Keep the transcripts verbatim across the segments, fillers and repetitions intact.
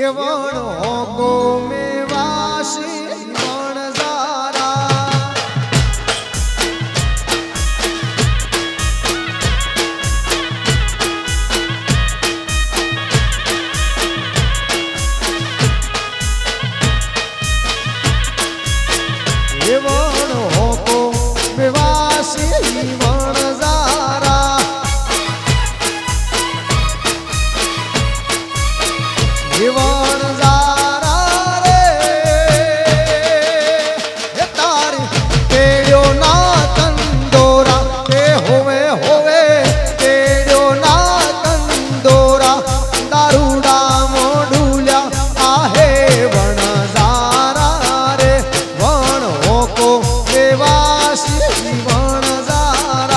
ये वण होको में वासी वणजारा ये वण होको में वासी वणजारा ये वणजारा रे ये तार केड़ो ना कंदोरा के होवे होवे केड़ो ना कंदोरा दारूडा मोडूल्या आहे वणजारा रे वण होको के वासी वणजारा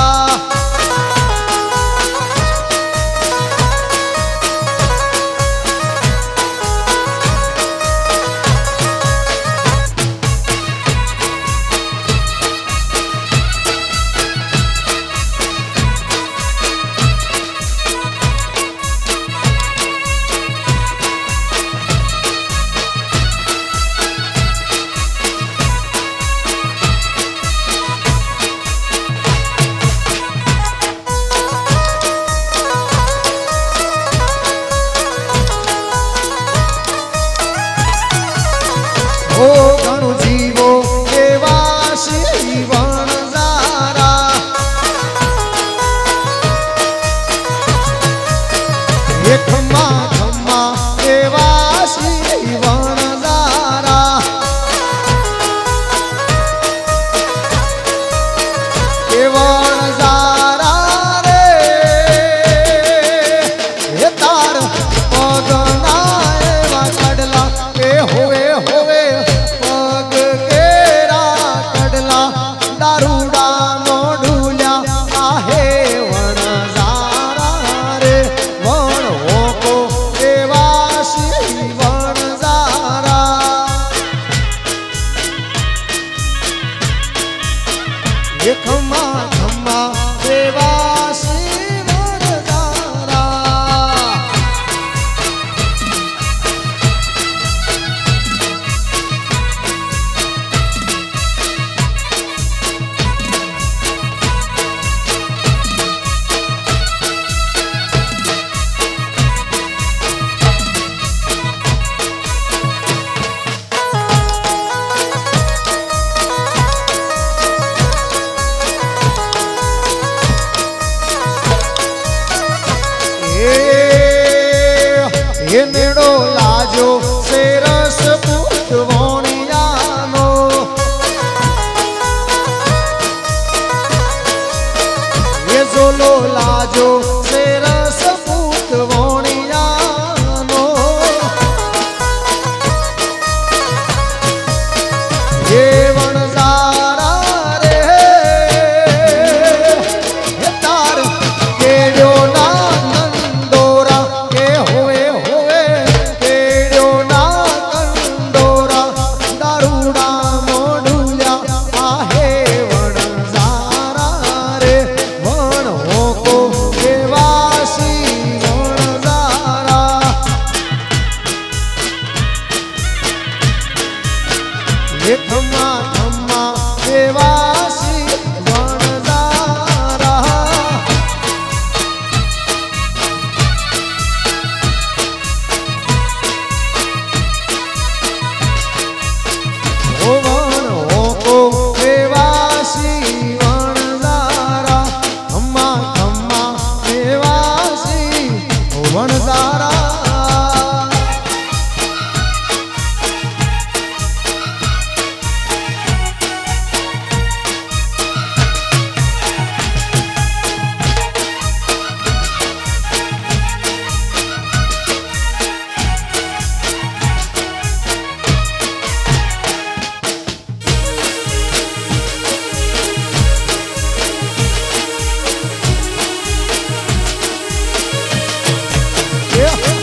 ओ घणो जीवो के वासी वणजारा ये खम्मा खम्मा के वासी वणजारा के वणजारा रे ये तार पगना एवा कडला के होवे होवे दारूडा मोडूल्या आहे वणजारा रे वण होको के वासी वणजारा ये खम्मा खम्मा के वासी वणजारा ये नेड़ो लाजो से रस पूतवोणियानो ये जोलो लाजो से रस पूतवोणियानो ये वणजारा रे ये तार केड़ो ना कंदोरा के होवे दारूडा मोडूल्या आहे वणजारा रे वण होको के वासी वणजारा ये खम्मा खम्मा के वासी वणजारा ओ वण होको के वासी वणजारा खम्मा खम्मा के वासी वणजारा Yeah.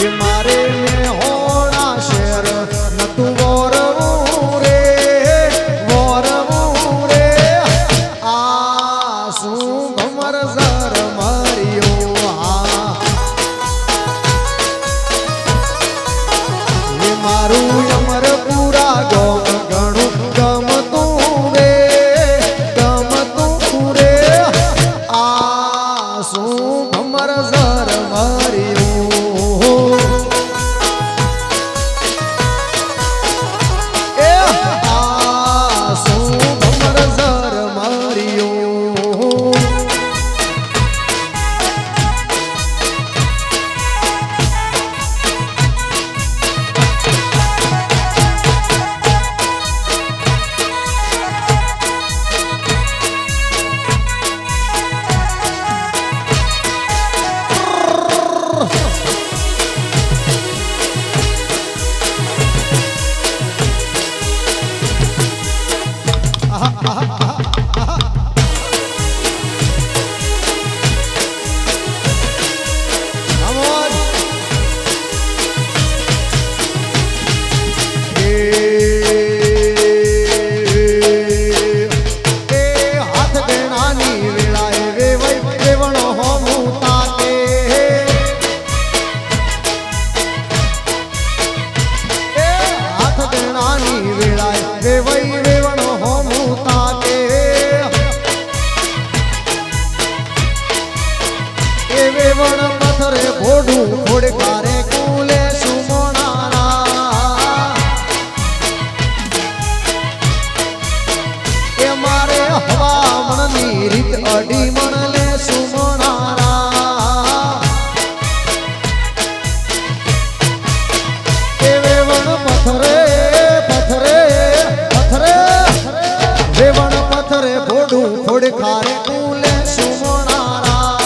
ये मारे में होना शेर न तू वोरवू रे वोरवू रे आसू भमर जर मारियो आ ये मारू अमर पूरा गम गणु गम तू रे गम तू रे आसू भमर जर मारियो पथरे भोडू फोड़कारे कूले सुमोनारा ए मारे हवा मननी रीत अडी मनले सुमोनारा ए वेवण पथरे पथरे पथरे वेवण पथरे भोडू फोड़कारे कूले सुमोनारा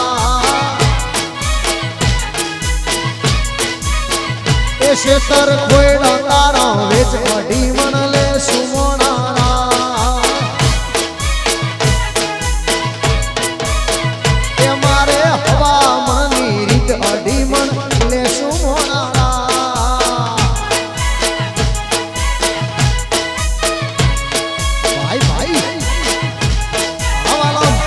शेतर खोड़ा तारा वेच अडी मनले सुमोनारा ए मारे हवा मनी रीत अडी मनले सुमोनारा भाई भाई हवाला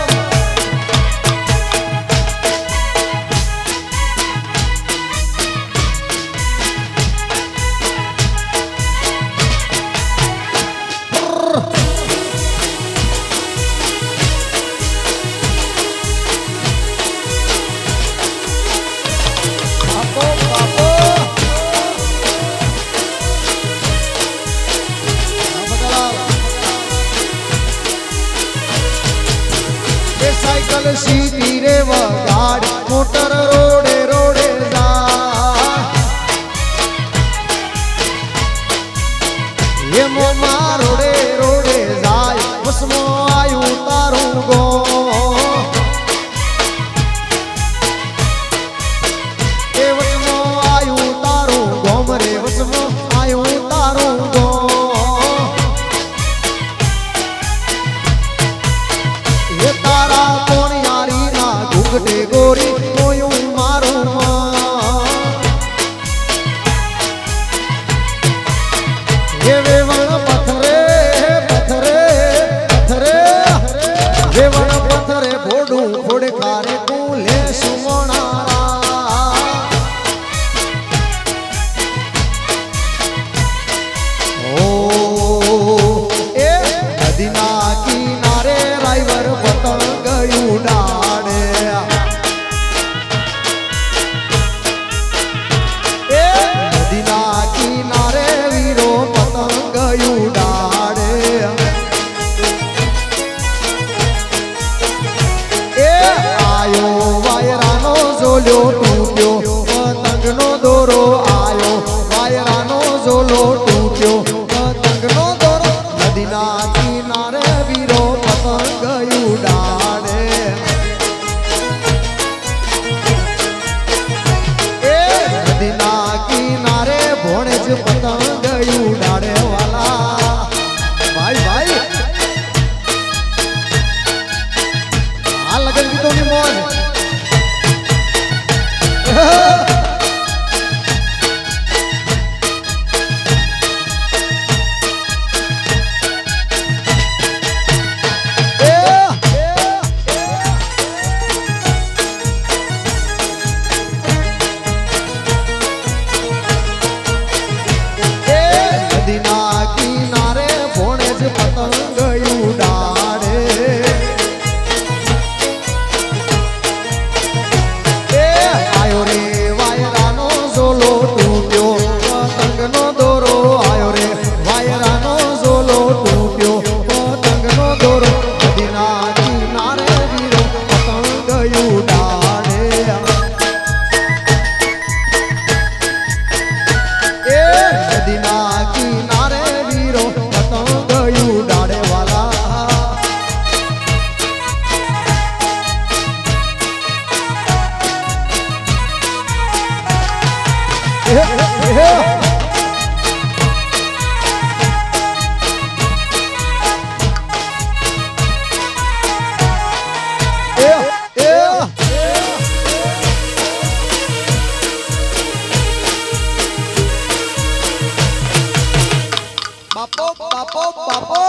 बापो बापो बापो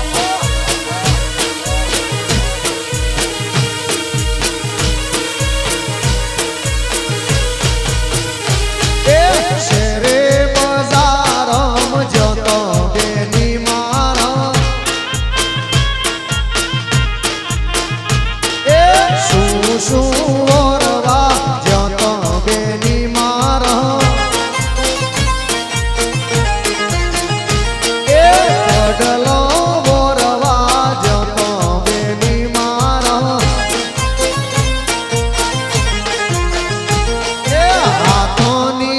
शेरे बाजारम जतो बेनी मारा ए सु सु वरवा जतो बेनी मारा ए कडलो वरवा जतो बेनी मारा ए हाथोनी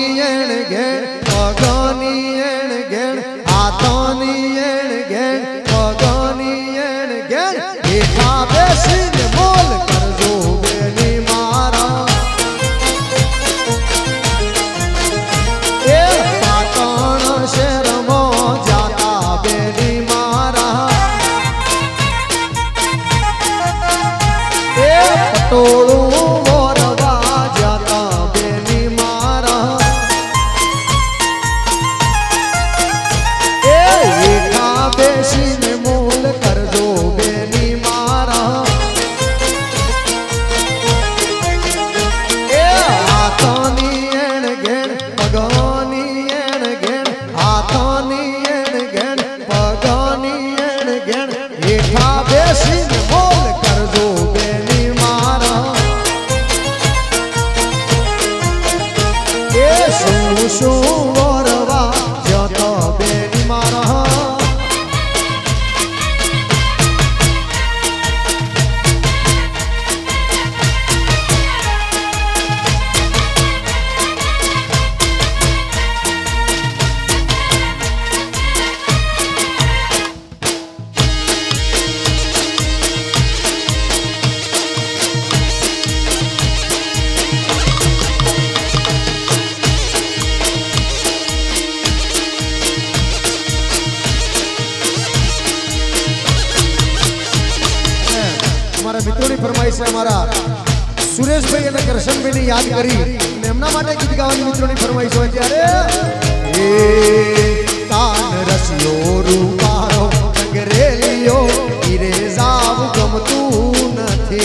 मित्रों की फरमाइश है हमारा सुरेश भाई અને કરશન ભાઈ ને યાદ કરી એમના માટે ગીત ગાવાની मित्रों की फरमाइश હોય ત્યારે એ કાન રસિયો રૂપારો રંગરેલિયો ઈરે જાવ ગમતું નથી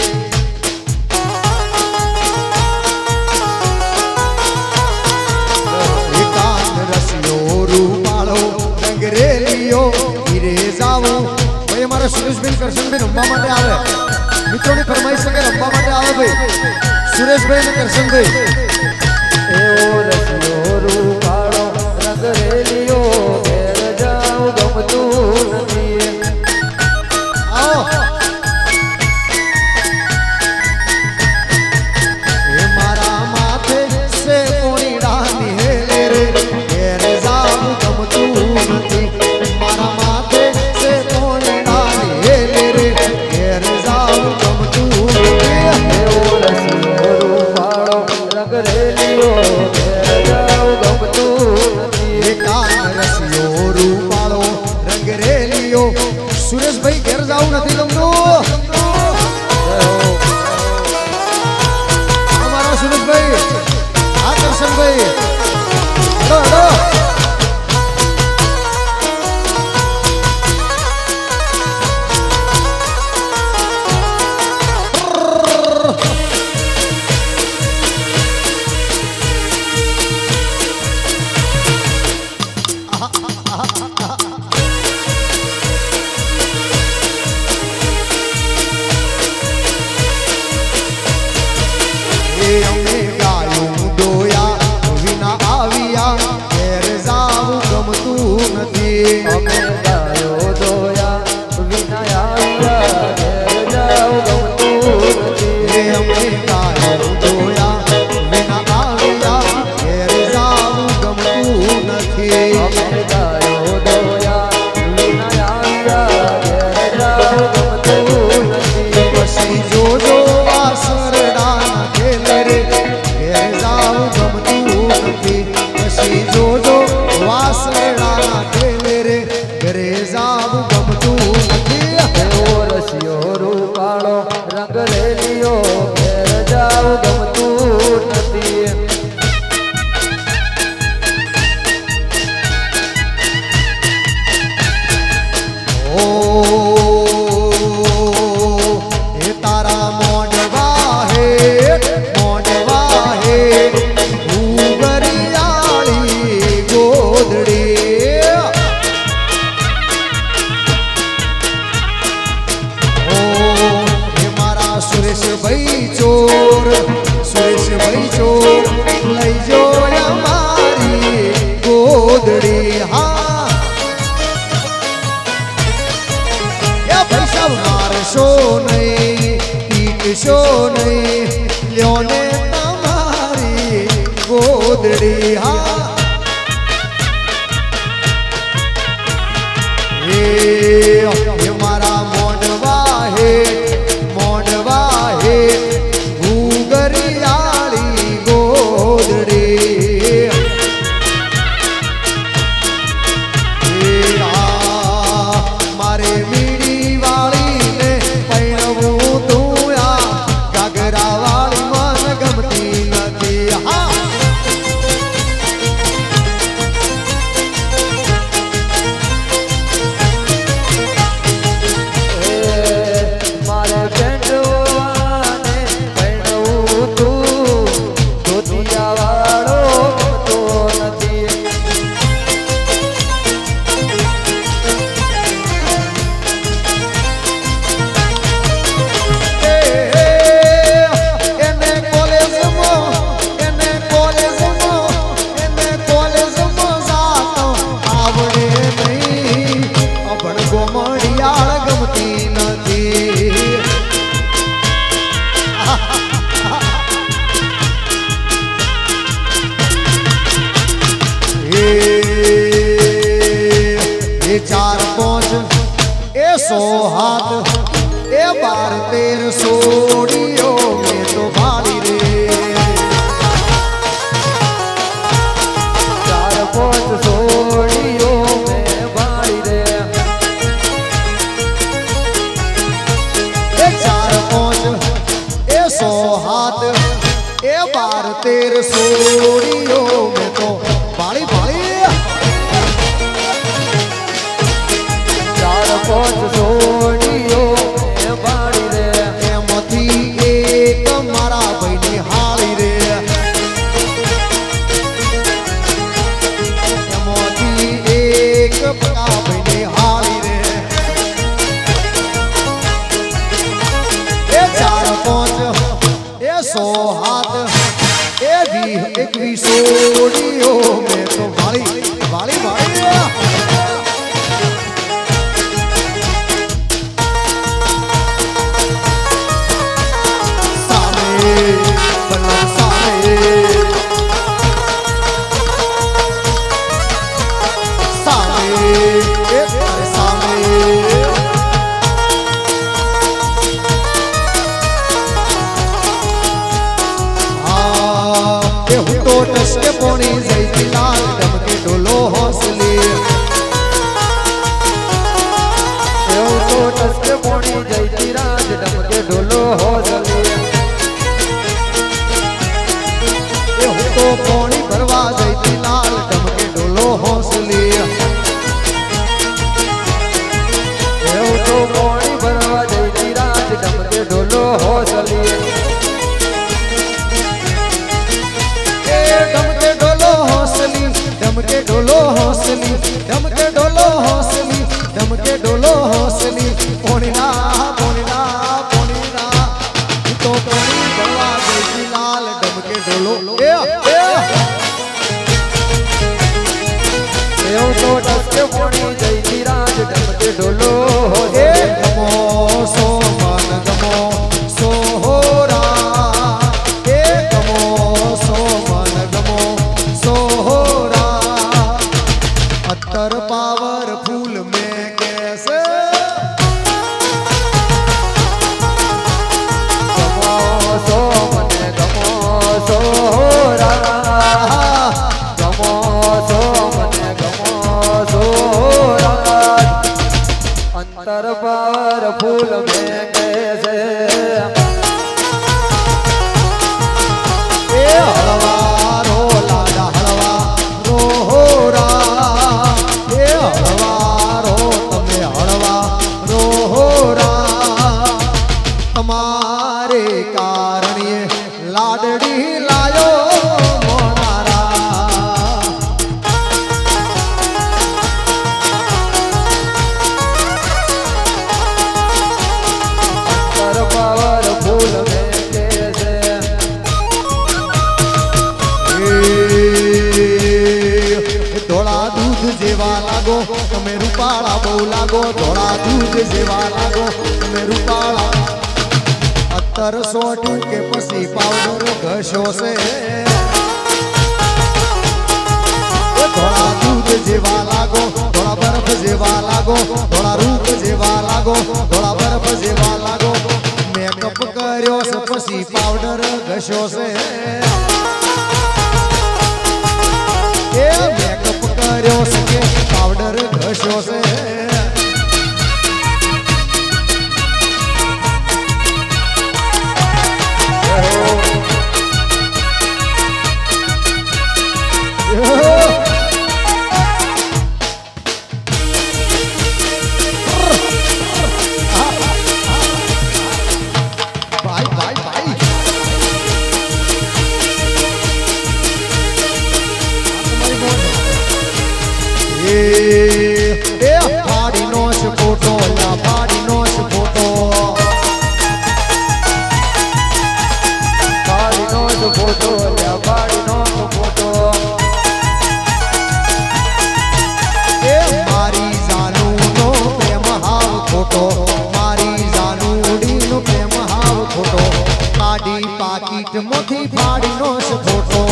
એ કાન રસિયો રૂપારો રંગરેલિયો ઈરે જાવ भाई हमारा सुरेश भाई करशन भाई रंबा माटे आवे मित्रों की फरमाइश है रंबा माटे आवे भाई सुरेश भाई ने करशन भाई ए ओ रसियो रूपाळो रंग रेलियो घेर जाऊ गमतू नथी आओ ए मारा माथे से कोणी डानी हेले रे घेर जाऊ गमतू नथी मारा माथे से कोणी सुरेश भाई घर जाऊ नहीं गमतू हमारा सुरेश भाई आकर्षण भाई हेलो हेलो जो जो आसरड़ा खेले रे घेर जाऊ गमतू नथी गोदड़ी हाँ ये मारा मोंडवा है मोंडवा है घूगरियाली गोदड़ी मारे मीड़ी वाली ने पैणवू तू आ घाघरा वाली मन गमती नथी हाँ चार पांच ए सौ हाथ ए बार तेर सोड़ियो में तो भाड़ी रे चार पांच सोड़ियो में भाड़ी रे ए चार पांच ए सौ हाथ ए बार तेर सोड़ियो में तो भाड़ी भाड़ी पांच सोड़ियो बाड़ी रे एमथी एक मारा बहनी हाली रे एमथी एक पका बहनी हाली रे ए चार पांच ए सौ हाथ ए भी एक भी सोड़ियो में तो बाड़ी बाड़ी बाड़ी टसके पोनी जैती लाल डमके डोलो हौसली तो टसके पोनी जैती राज डमके डोलो हौसली तो पोनी भरवा जैती लाल डमके डोलो हौसली तो पोनी भरवा जैती राज डमके डोलो हौसली डमके डोलो हौसली डमके डोलो हौसली डमके डोलो हौसली पोनीना पोनीना पोनीना तो पोनी बलवा जैसी लाल डमके डोलो ए ए एओ तो डमके पोनी जैसी राज डमके डोलो ए गमो सो मन गमो सो होरा ए गमो सो मन गमो सो होरा अत्तर पावर फूल में कैसे गमो सो मन गमो सो होरा गमो सो मन गमो सो होरा अंतर पावर फूल में कैसे ए हलवा रो लाडा हलवा रो होरा तुम्हारे कारण ये लाडड़ी लायो मोनारा अंतर पावर फूल में कैसे धोला दूध जेवा लागो तमे रूपाला बहु लागो धोला दूध जेवा लागो तमे रूपाला अत्तर सोटू के पसी पाउडर घसो से जेवा लागो थोड़ा रूप जेवा लागो थोड़ा बर्फ जेवा लागो मेकअप कर्यो से पसी पाउडर घस्यो से ए मेकअप कर्यो से पाउडर घस्यो से Party noise photo, la party noise photo. Party noise photo, la party noise photo. Eh, mari zanu no prem hav photo, mari zanu di no prem hav photo. Party packet mothi party noise photo.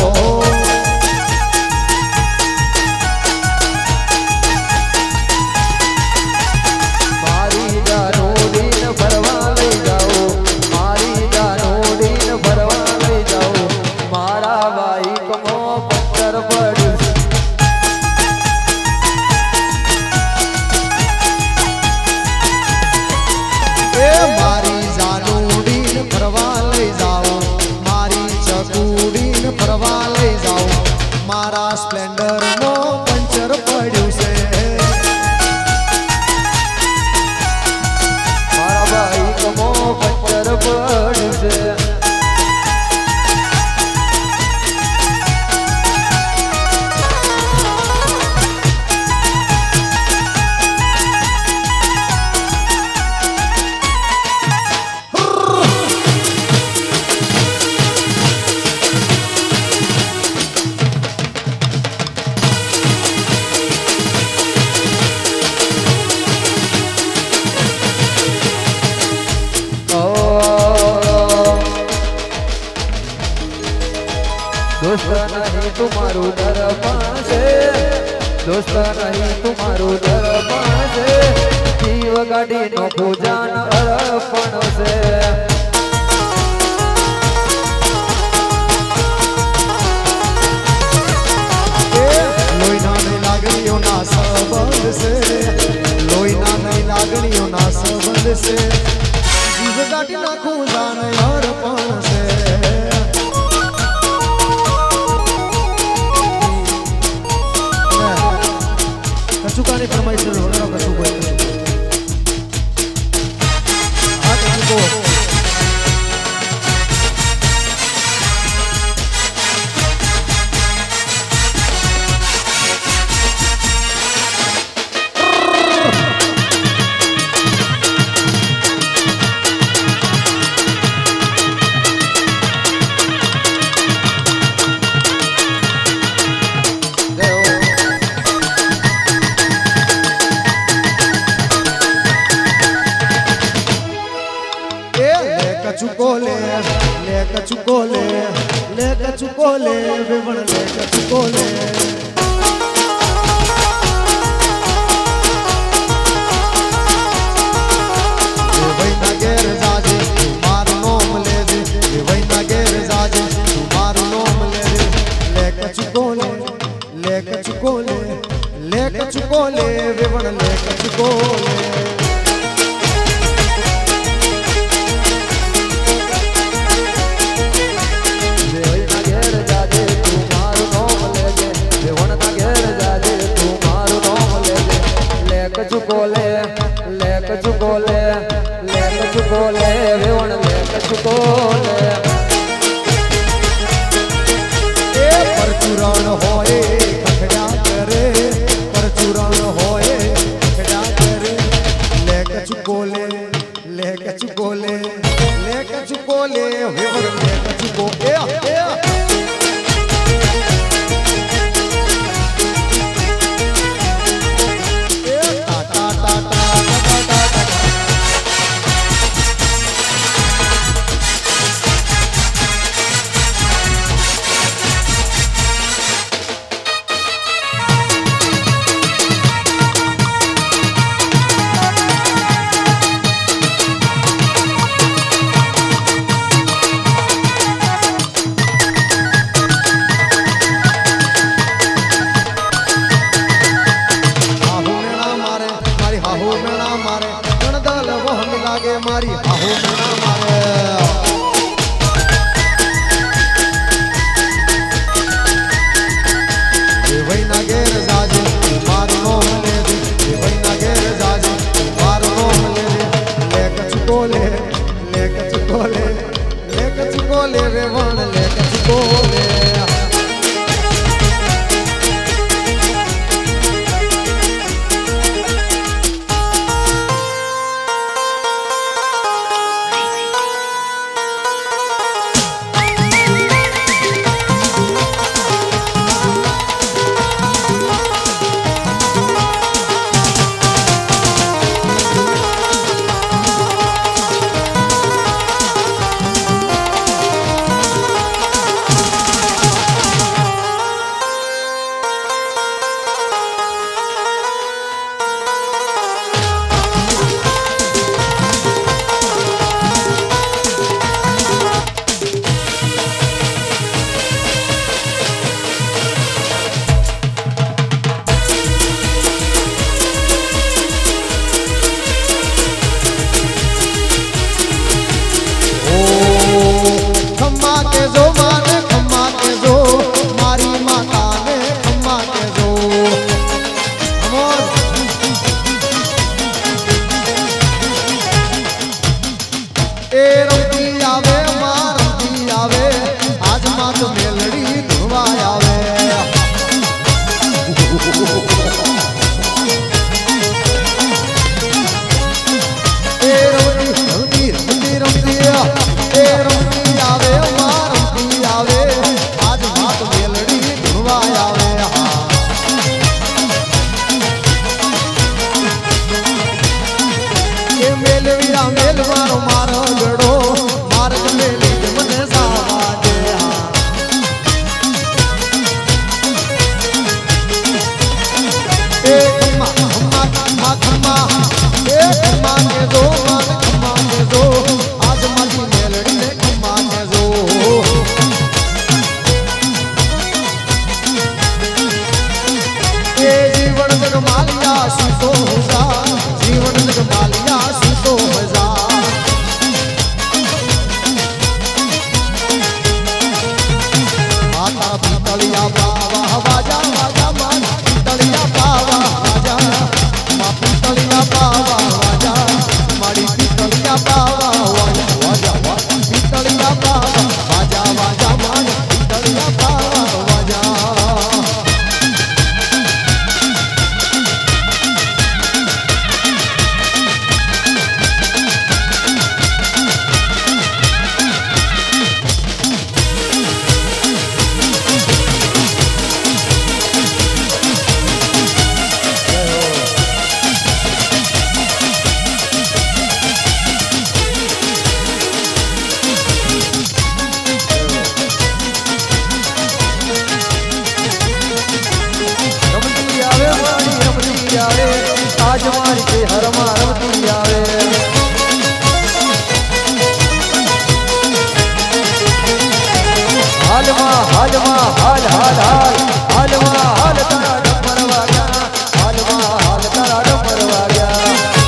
मारा Splendor मो puncture पड़ू से मारा bike मो puncture पड़ू से दोस्त नहीं तुम्हारू दर्पण से दोस्त नहीं तुम्हारू दर्पण से जीव गाड़ी नो पूजन अर्पण से लोईना नहीं लागणियों ना संबंध से लोईना नहीं लागणियों ना संबंध से जीव गाड़ी ना पूजन अर्पण से कचुकाने फरमाइश हो रहा कचु को आ कचु को कचुको ले ले कचुको ले ले कचुको ले विवण ले कचुको ले वही ना गेर जाजे तुम्हारू नोम ले दे वही ना गेर जाजे तुम्हारू नोम ले दे ले कचुको ले ले कचुको ले ले कचुको ले विवण ले कचुको ले कचुकोले ले कचुकोले ले कचुकोले विवण ले कचुकोले ए परचुरण होए खखड़ा करे परचुरण होए खखड़ा करे એ રમતી રમતી રમતી રમતી એ રમતી આવે માં રમતી આવે આજ માત મેલડી ધૂણવા આવે હા એ મેલવીરા મેલ મારો મારો ગડો માર્ગ મેલી મને સાવા દે હા એ ખમ્મા ખમ્મા ખમ્મા ખમ્મા એ ખમ્મા કે દો માર ખમ્મા કે દો આજ મારી મેલડી ને ખમ્મા કે દો એ જીવન જગ માલિયા સુતો મજા જીવન જગ માલિયા સુતો મજા માતા પિતળિયા બાવા વાજા વાજા માન પિતળિયા બાવા વાજા મા પિતળિયા બાવા વાજા મારી પિતળિયા બાવા વાજા વાજા વાજા પિતળિયા બાવા વાજા વાજા માન પિતળિયા બાવા વાજા आज मारी के हर मारती आवे हाल मा हाल मा हाल हाल हाल हाल मा हाल तारा डमर वाग्या हाल मा हाल तारा डमर वाग्या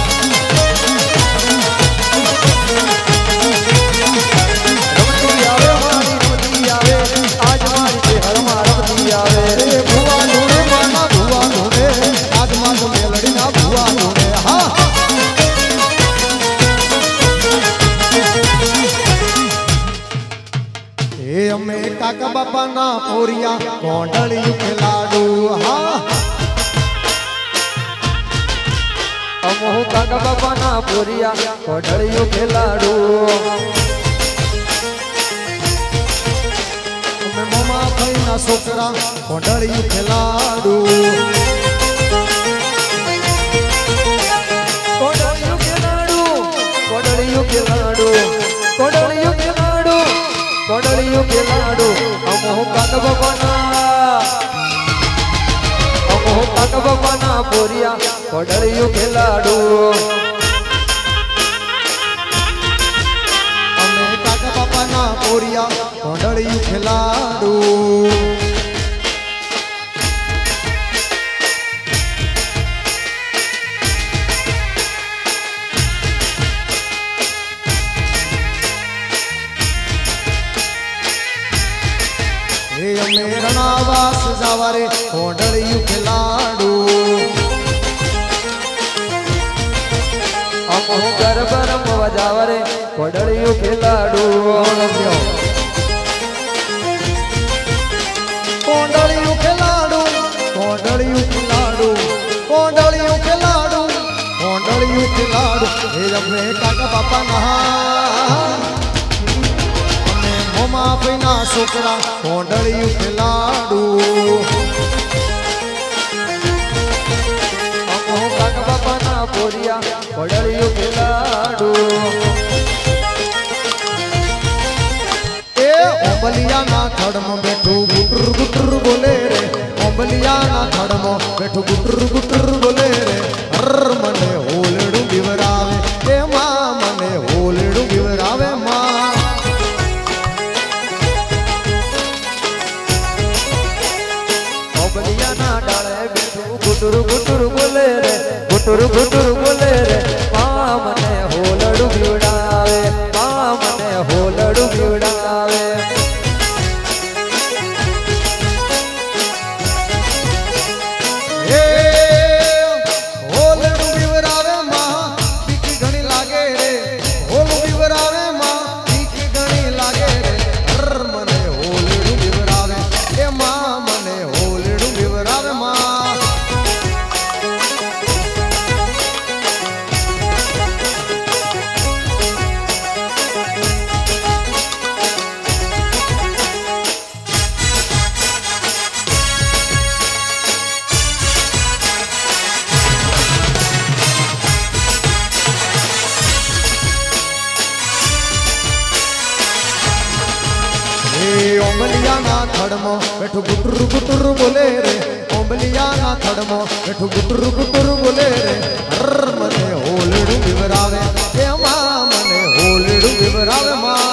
रमती आवे मारी रमती आवे आज मारी के हर मारती आवे रे भुआ ढूंढे माना भुआ ढूंढे आज मार मेलड़ी ना भुआ ढूंढे हाँ ए अमे काका बापा ना पोरिया कोंडली खिलाड़ू हाँ अमो काका बापा ना पोरिया कोंडली खिलाड़ू अमे मामा भाई ना छोकरा कोंडली खिलाड़ू कोंडली खिलाड़ू कोंडली खिलाड़ू कोंडली खिलाड़ू कोंडली खिलाड़ू अमो काका बापा ना अमो काका बापा ना पोरिया कोंडली खिलाड़ू अमे काका बापा ना पोरिया कोंडली खिलाड़ू ए अमे रणावास जावारे कोंडली खिलाड़ू अमो गरबरम वजावरे कोंडली खिलाड़ू कोंडली खिलाड़ू कोंडली खिलाड़ू कोंडली खिलाड़ू कोंडली खिलाड़ू ए अमे काका बापा नहा मोमा पीना छोकरा कोंडली खिलाड़ू अमो काका बापा ना पोरिया कोंडली खिलाड़ू ए ओंबलिया ना खड़म बैठू गुटर गुटर बोले रे ओंबलिया ना खड़म बैठू गुटर गुटर बोले रे हर मने होलड़ू बिवरावे ए मां मने होलड़ू बिवरावे मां ओंबलिया ना डाले बैठू गुटर गुटर बोले रे गुटर गुटर बोले रे मां मने होलड़ू बिवड़ावे मां मने होलड़ू बिवड़ावे ए होलड़ू बिवरावे मां पीक घणी लागे रे होलू बिवरावे मां पीक घणी लागे रे हर मने होलड़ू बिवरावे ए मां मने होलड़ू बिवरावे मां ओंबलिया ना थड़मो बैठो गुटर गुटर बोले रे ओंबलिया ना थड़मो बैठो गुटर गुटर बोले रे हर मने होलड़ू विवरावे ए मां मने होलड़ू विवरावे मां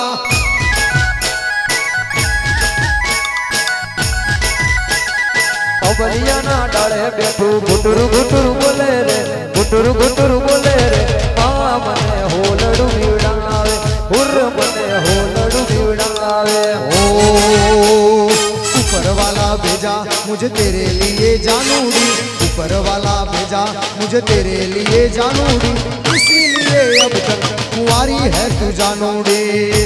ओंबलिया ना डाले बैठो गुटर गुटर बोले रे गुटर गुटर बोले रे मां मने होलड़ू विवरावे हुर मने होलड़ू विवरावे ओ ऊपर वाला भेजा मुझे तेरे लिए जानूड़ी ऊपर वाला भेजा मुझे तेरे लिए जानूड़ी इसीलिए अब तक कुंवारी है तू जानूड़ी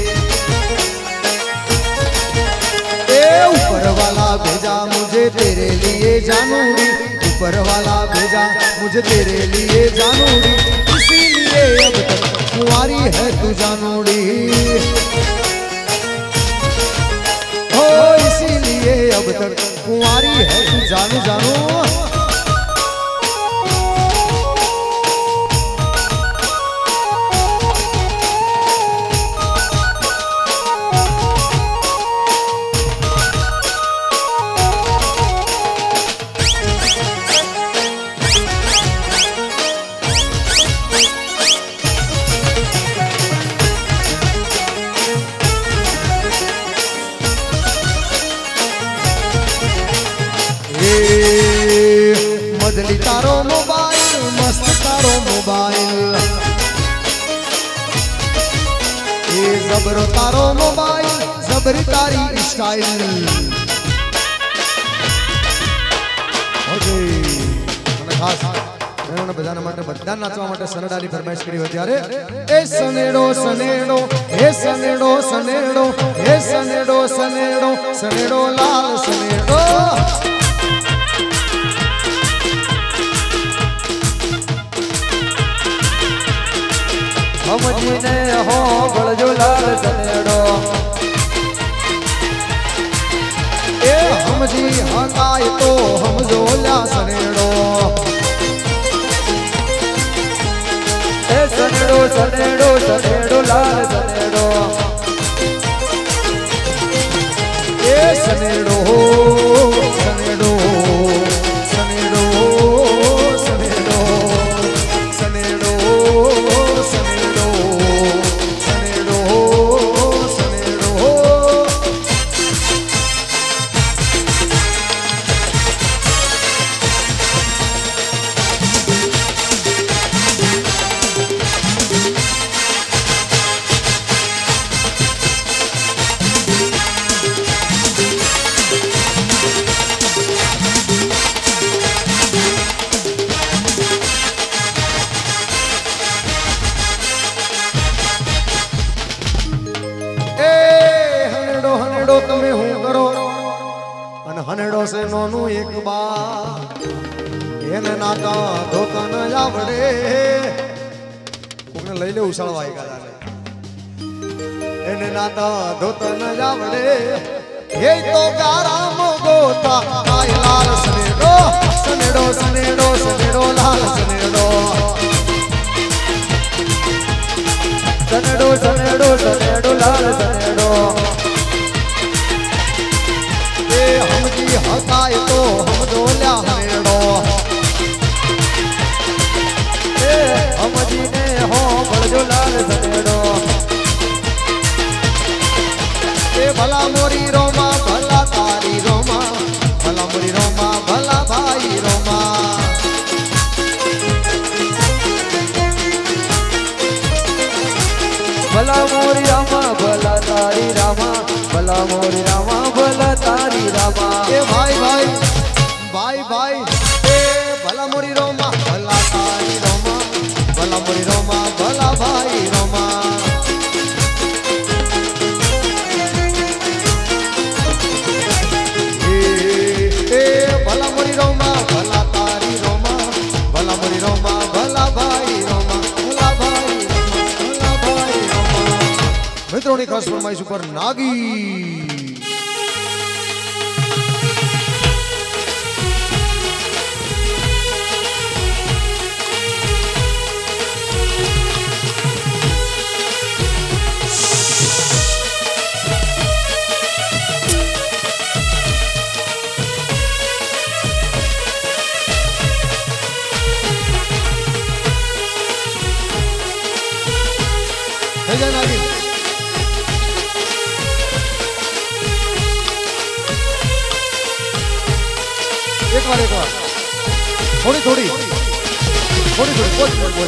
ए ऊपर वाला भेजा मुझे तेरे लिए जानूड़ी ऊपर वाला भेजा मुझे तेरे लिए जानूड़ी इसीलिए अब तक कुंवारी है तू जानूड़ी हो इसीलिए अब तक कुंवारी है तू जानू जानू मदली तारो मोबाइल मस्त तारो मोबाइल ये जबरो तारो मोबाइल जबरी तारी स्टाइल ओके મને ખાસ મેળાને બધાના માટે બધા નાચવા માટે સનેડાની ફરમાઈશ કરી હતી ત્યારે એ સનેડો સનેડો એ સનેડો સનેડો એ સનેડો સનેડો સનેડો લાલ સનેડો हमजीने हो बड़जो लाल सनेड़ो ए हमजी हकाय तो हम जोला सनेड़ो ए सनेड़ो सनेड़ो सनेड़ो लाल सनेड़ो ए सनेड़ो सनेड़ो सनेड़ो सनेड़ो सनेड़ो सनेड़ो सनेड़ो सनेड़ो તમે હું કરો અને હનેડો છે નોનું એક બા એને નાતા ધોતા ન આવડે કોકને લઈ લે ઉછાળવા ગાલાને એને નાતા ધોતા ન આવડે એ તો ગારામ ગોતા આય લાલ સનેડો સનેડો સનેડો સનેડો લાલ સનેડો સનેડો સનેડો સનેડો લાલ સનેડો हमजी हकाय तो हम दोल्या हनेड़ो ए हमजी ने हो बड़जो लाल सनेड़ो ए भला मोरी रोमा भला तारी रोमा भला मोरी रोमा भला भाई रोमा भला मोरी रामा भला तारी रामा भला मोरी रामा भला तारी रामा ए भाई भाई भाई भाई ए भला मोरी रोमा भला तारी रोमा भला मोरी रोमा भला भाई रोमा ए ए भला मोरी रोमा भला तारी रोमा भला मोरी रोमा भला भाई रोमा भला भाई रोमा भला भाई रोमा मित्रों खास फरमाइश पर नागी एक बार एक बार थोड़ी थोड़ी थोड़ी थोड़ी बोल बोल बोल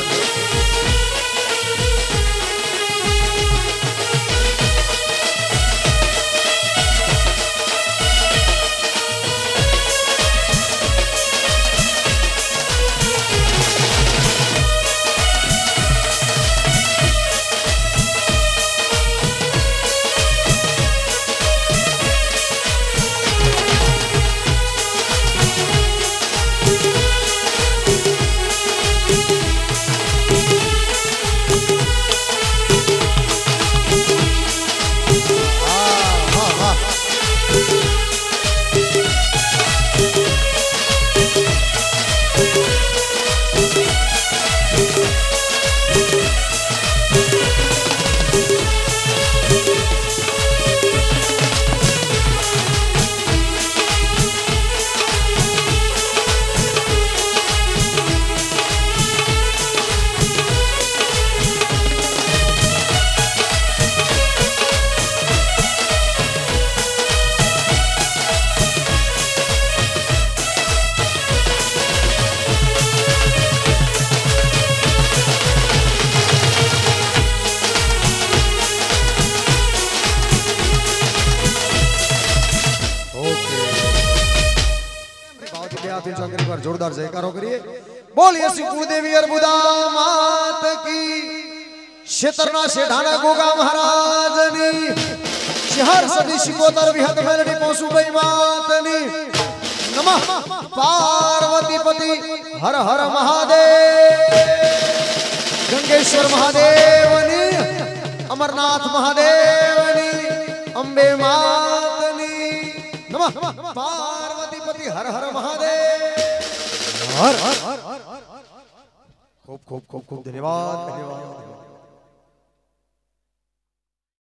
एक बार जोरदार जयकारो करिए। बोलिए श्री कुलदेवी अर्बुदा मात की, क्षेत्रना शेढाना गोगा महाराजनी, शहर सदी शिकोतर विहत मेलडी पहुंचू बई मातनी। नमः पार्वती पति हर हर महादेव, गंगेश्वर महादेवनी, अमरनाथ महादेवनी, अंबे मातनी। नमः पार्वती पति हर हर महादेव। हर हर हर खूब खूब खूब खूब धन्यवाद धन्यवाद।